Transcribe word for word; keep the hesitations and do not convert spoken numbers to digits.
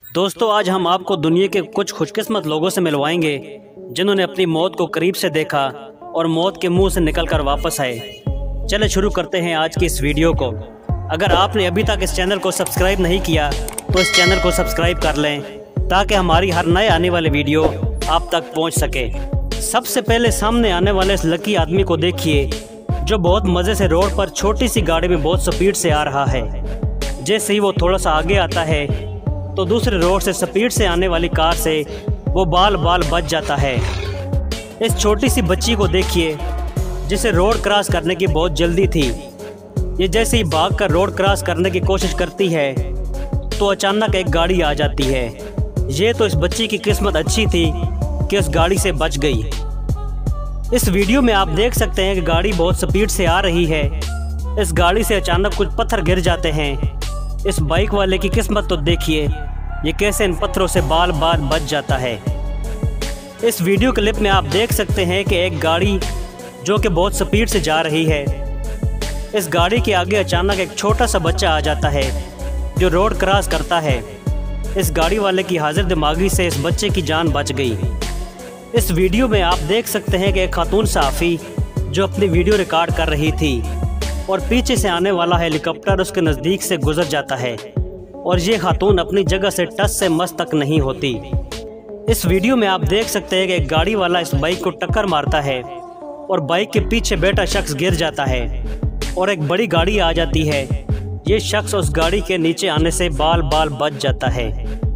दोस्तों, आज हम आपको दुनिया के कुछ खुशकिस्मत लोगों से मिलवाएंगे जिन्होंने अपनी मौत को करीब से देखा और मौत के मुंह से निकलकर वापस आए। चले शुरू करते हैं आज की इस वीडियो को। अगर आपने अभी तक इस चैनल को सब्सक्राइब नहीं किया तो इस चैनल को सब्सक्राइब कर लें ताकि हमारी हर नए आने वाले वीडियो आप तक पहुंच सके। सबसे पहले सामने आने वाले इस लकी आदमी को देखिए जो बहुत मज़े से रोड पर छोटी सी गाड़ी में बहुत स्पीड से आ रहा है। जैसे ही वो थोड़ा सा आगे आता है तो दूसरे रोड से स्पीड से आने वाली कार से वो बाल बाल बच जाता है। इस छोटी सी बच्ची को देखिए जिसे रोड क्रॉस करने की बहुत जल्दी थी। ये जैसे ही भागकर रोड क्रॉस करने की कोशिश करती है तो अचानक एक गाड़ी आ जाती है। ये तो इस बच्ची की किस्मत अच्छी थी कि उस गाड़ी से बच गई। इस वीडियो में आप देख सकते हैं कि गाड़ी बहुत स्पीड से आ रही है। इस गाड़ी से अचानक कुछ पत्थर गिर जाते हैं। इस बाइक वाले की किस्मत तो देखिए, ये कैसे इन पत्थरों से बाल बाल बच जाता है। इस वीडियो क्लिप में आप देख सकते हैं कि एक गाड़ी जो कि बहुत स्पीड से जा रही है, इस गाड़ी के आगे अचानक एक छोटा सा बच्चा आ जाता है जो रोड क्रॉस करता है। इस गाड़ी वाले की हाजिर दिमागी से इस बच्चे की जान बच गई। इस वीडियो में आप देख सकते हैं कि एक खातून सहाफ़ी जो अपनी वीडियो रिकॉर्ड कर रही थी और पीछे से आने वाला हेलीकॉप्टर उसके नज़दीक से गुजर जाता है और ये खातून अपनी जगह से टस से मस तक नहीं होती। इस वीडियो में आप देख सकते हैं कि एक गाड़ी वाला इस बाइक को टक्कर मारता है और बाइक के पीछे बैठा शख्स गिर जाता है और एक बड़ी गाड़ी आ जाती है। ये शख्स उस गाड़ी के नीचे आने से बाल बाल बच जाता है।